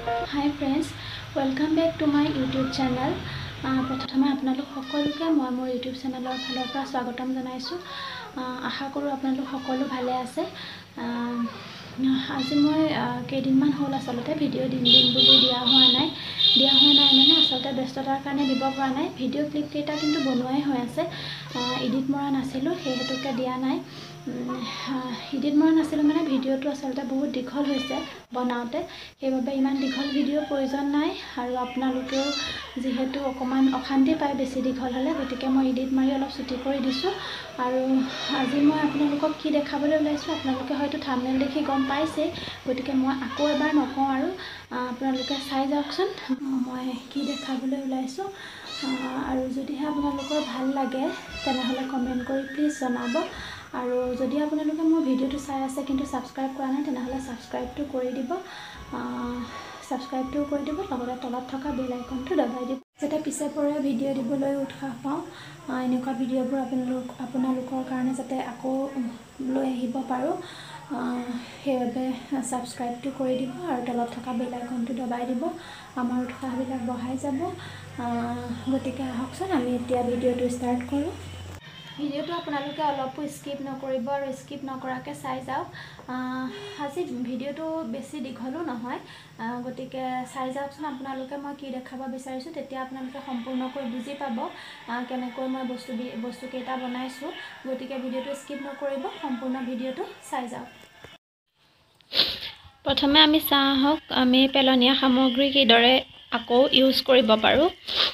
Hi friends, welcome back to my YouTube channel. প্ৰথমে আপোনালোক সকলোকে মই মোৰ YouTube চেনেলৰ ফালৰ পৰা স্বাগতম জনাইছো। আশা কৰোঁ আপোনালোক সকলো ভালে আছে। আজি মই কেইদিনমান হ'ল আচলতে ভিডিঅ' দিম বুলি দিয়া হোৱা নাই মানে আচলতে ব্যস্ততাৰ কাৰণে দিব পৰা নাই। ভিডিঅ' ক্লিপ কেইটা কিন্তু বনোৱাই হৈ আছে, এডিট মৰা নাছিলোঁ, সেই হেতুকে দিয়া নাই। এডিট মৰা নাছিলোঁ মানে ভিডিঅ'টো আচলতে বহুত দীঘল হৈছে বনাওঁতে, সেইবাবে ইমান দীঘল ভিডিঅ'ৰ প্ৰয়োজন নাই। আৰু আপোনালোকেও যিহেতু অকণমান অশান্তি পায় বেছি দীঘল হ'লে, গতিকে মই এডিট মাৰি অলপ ছুটি কৰি দিছোঁ। আৰু আজি মই আপোনালোকক কি দেখাবলৈ ওলাইছোঁ আপোনালোকে হয়তো থাম্বনেইল দেখি গম পাইছেই, গতিকে মই আকৌ এবাৰ নকওঁ আৰু আপোনালোকে চাই যাওকচোন মই কি দেখাবলৈ ওলাইছোঁ। আৰু যদিহে আপোনালোকৰ ভাল লাগে তেনেহ'লে কমেণ্ট কৰি প্লিজ জনাব। আৰু যদি আপোনালোকে মোৰ ভিডিঅ'টো চাই আছে কিন্তু ছাবস্ক্ৰাইব কৰা নাই তেনেহ'লে ছাবস্ক্ৰাইবটো কৰি দিব, লগতে তলত থকা বেল আইকনটো দবাই দিব, যাতে পিছে পৰে ভিডিঅ' দিবলৈ উৎসাহ পাওঁ। এনেকুৱা ভিডিঅ'বোৰ আপোনালোকৰ কাৰণে যাতে আকৌ লৈ আহিব পাৰোঁ, সেইবাবে ছাবস্ক্ৰাইবটো কৰি দিব আৰু তলত থকা বেল আইকনটো দবাই দিব। আমাৰ উৎসাহবিলাক বঢ়াই যাব। গতিকে আহকচোন আমি এতিয়া ভিডিঅ'টো ষ্টাৰ্ট কৰোঁ। ভিডিঅ'টো আপোনালোকে অলপো স্কিপ নকৰিব আৰু স্কিপ নকৰাকৈ চাই যাওক। আজি ভিডিঅ'টো বেছি দীঘলো নহয়, গতিকে চাই যাওকচোন আপোনালোকে মই কি দেখাব বিচাৰিছোঁ, তেতিয়া আপোনালোকে সম্পূৰ্ণকৈ বুজি পাব কেনেকৈ মই বস্তুকেইটা বনাইছোঁ। গতিকে ভিডিঅ'টো স্কিপ নকৰিব, সম্পূৰ্ণ ভিডিঅ'টো চাই যাওক। প্ৰথমে আমি চাওঁ আহক আমি পেলনীয়া সামগ্ৰী কিদৰে আকৌ ইউজ কৰিব পাৰোঁ।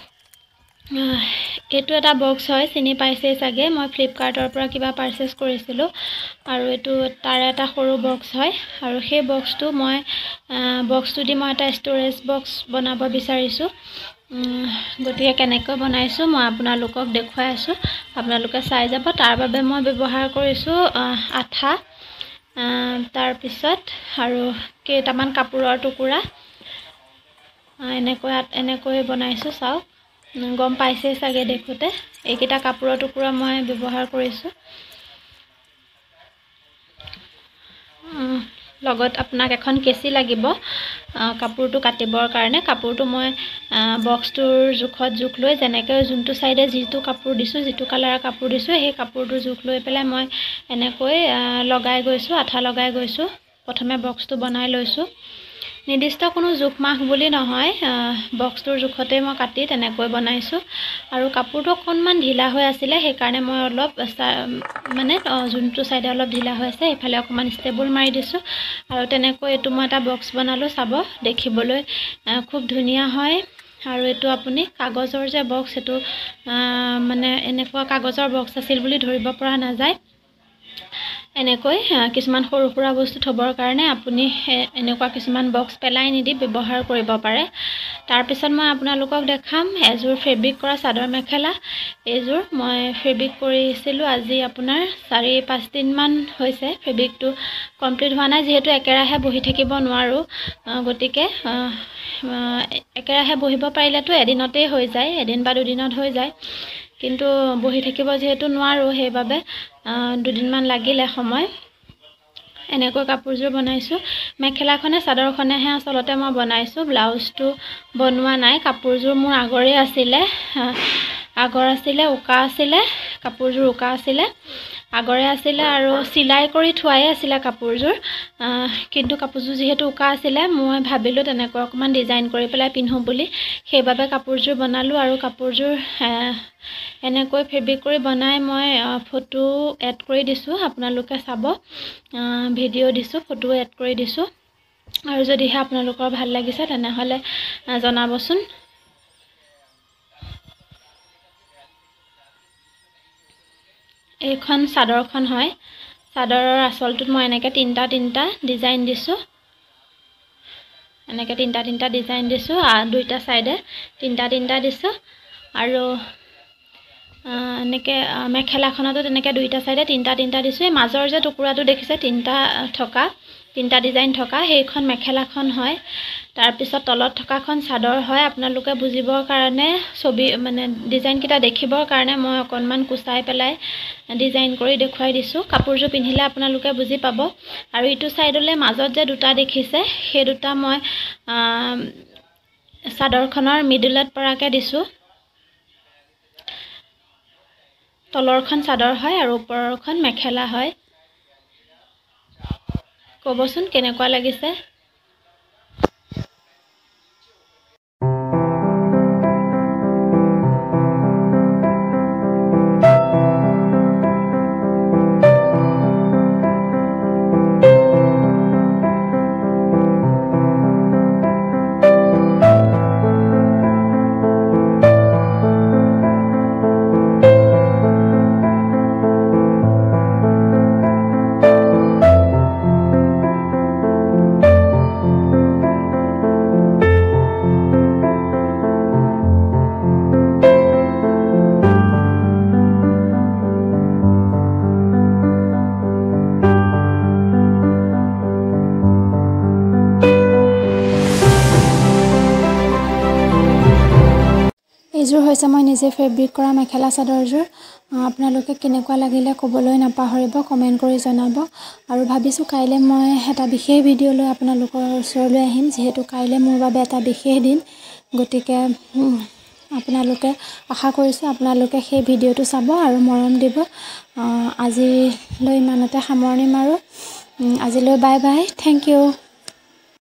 এইটো এটা বক্স হয়, চিনি পাইছেই চাগে, মই ফ্লিপকাৰ্টৰ পৰা কিবা পাৰচেছ কৰিছিলোঁ আৰু এইটো তাৰ এটা সৰু বক্স হয়। আৰু সেই বক্সটো দি মই এটা ষ্ট'ৰেজ বক্স বনাব বিচাৰিছোঁ। গতিকে কেনেকৈ বনাইছোঁ মই আপোনালোকক দেখুৱাই আছোঁ, আপোনালোকে চাই যাব। তাৰ বাবে মই ব্যৱহাৰ কৰিছোঁ আঠা, তাৰপিছত আৰু কেইটামান কাপোৰৰ টুকুৰা। এনেকৈ বনাইছোঁ, চাওক গম পাইছেই চাগে দেখোঁতে। এইকেইটা কাপোৰৰ টুকুৰা মই ব্যৱহাৰ কৰিছোঁ। লগত আপোনাক এখন কেঁচি লাগিব কাপোৰটো কাটিবৰ কাৰণে। কাপোৰটো মই বক্সটোৰ জোখ লৈ যেনেকৈ যোনটো ছাইডে যিটো কাপোৰ দিছোঁ, যিটো কালাৰৰ কাপোৰ দিছোঁ, সেই কাপোৰটোৰ জোখ লৈ পেলাই মই এনেকৈ আঠা লগাই গৈছোঁ। প্ৰথমে বক্সটো বনাই লৈছোঁ। নিৰ্দিষ্ট কোনো জোখ মাখ বুলি নহয়, বক্সটোৰ জোখতেই মই কাটি তেনেকৈ বনাইছোঁ। আৰু কাপোৰটো অকণমান ঢিলা হৈ আছিলে, সেইকাৰণে মই অলপ যোনটো ছাইডে অলপ ঢিলা হৈ আছে সেইফালে অকণমান ষ্টেবল মাৰি দিছোঁ। আৰু তেনেকৈ এইটো মই এটা বক্স বনালোঁ, চাব দেখিবলৈ খুব ধুনীয়া হয়। আৰু এইটো আপুনি কাগজৰ যে বক্স, সেইটো এনেকুৱা কাগজৰ বক্স আছিল বুলি ধৰিব পৰা নাযায়। এনেকৈ কিছুমান সৰু সুৰা বস্তু থ'বৰ কাৰণে আপুনি এনেকুৱা কিছুমান বক্স পেলাই নিদি ব্যৱহাৰ কৰিব পাৰে। তাৰপিছত মই আপোনালোকক দেখাম এযোৰ ফেব্ৰিক কৰা চাদৰ মেখেলা। এইযোৰ মই ফেব্ৰিক কৰিছিলোঁ আজি আপোনাৰ 4-5 দিনমান হৈছে। ফেব্ৰিকটো কমপ্লিট হোৱা নাই, যিহেতু একেৰাহে বহি থাকিব নোৱাৰোঁ, গতিকে একেৰাহে বহিব পাৰিলেতো এদিনতেই হৈ যায়, এদিন বা দুদিনত হৈ যায়, কিন্তু বহি থাকিব যিহেতু নোৱাৰোঁ, সেইবাবে 2 দিনমান লাগিলে সময়। এনেকৈ কাপোৰযোৰ বনাইছোঁ। মেখেলাখনে চাদৰখনেহে আচলতে মই বনাইছোঁ, ব্লাউজটো বনোৱা নাই। কাপোৰযোৰ মোৰ আগৰ আছিলে, উকা আছিলে, কাপোৰযোৰ উকা আছিলে, আগৰে আছিলে আৰু চিলাই কৰি থোৱাই আছিলে কাপোৰযোৰ। কিন্তু কাপোৰযোৰ যিহেতু উকা আছিলে, মই ভাবিলোঁ তেনেকৈ অকণমান ডিজাইন কৰি পেলাই পিন্ধোঁ বুলি, সেইবাবে কাপোৰযোৰ বনালোঁ। আৰু কাপোৰযোৰ এনেকৈ ফেব্ৰিক কৰি বনাই মই ফটো এড কৰি দিছোঁ, আপোনালোকে চাব, ভিডিঅ' দিছোঁ, ফটো এড কৰি দিছোঁ। আৰু যদিহে আপোনালোকৰ ভাল লাগিছে তেনেহ'লে জনাবচোন। এইখন চাদৰখন হয়, চাদৰৰ আঁচলটোত মই এনেকৈ তিনিটা ডিজাইন দিছোঁ, এনেকৈ তিনিটা ডিজাইন দিছোঁ, দুইটা ছাইডে তিনিটা দিছোঁ। আৰু এনেকৈ মেখেলাখনতো তেনেকৈ দুইটা চাইডে তিনিটা দিছোঁ। এই মাজৰ যে টুকুৰাটো দেখিছে তিনিটা ডিজাইন থকা সেইখন মেখেলাখন হয়। তাৰপিছত তলত থকাখন চাদৰ হয়। আপোনালোকে বুজিবৰ কাৰণে মানে ডিজাইনকেইটা দেখিবৰ কাৰণে মই অকণমান কুচাই পেলাই ডিজাইন কৰি দেখুৱাই দিছোঁ। কাপোৰযোৰ পিন্ধিলে আপোনালোকে বুজি পাব। আৰু ইটো ছাইডলৈ মাজত যে দুটা দেখিছে সেই দুটা মই চাদৰখনৰ মিডিলত পৰাকৈ দিছোঁ। তলৰখন চাদৰ হয় আৰু ওপৰৰখন মেখেলা হয়। ক'বচোন কেনেকুৱা লাগিছে। এইযোৰ হৈছে মই নিজে ফেব্ৰিক কৰা মেখেলা চাদৰযোৰ। আপোনালোকে কেনেকুৱা লাগিলে ক'বলৈ নাপাহৰিব, কমেণ্ট কৰি জনাব। আৰু ভাবিছোঁ কাইলৈ মই এটা বিশেষ ভিডিঅ' লৈ আপোনালোকৰ ওচৰলৈ আহিম, যিহেতু কাইলৈ মোৰ বাবে এটা বিশেষ দিন। গতিকে আপোনালোকে আশা কৰিছোঁ আপোনালোকে সেই ভিডিঅ'টো চাব আৰু মৰম দিব। আজিলৈ ইমানতে সামৰণি মাৰোঁ। আজিলৈ বাই বাই, থেংক ইউ।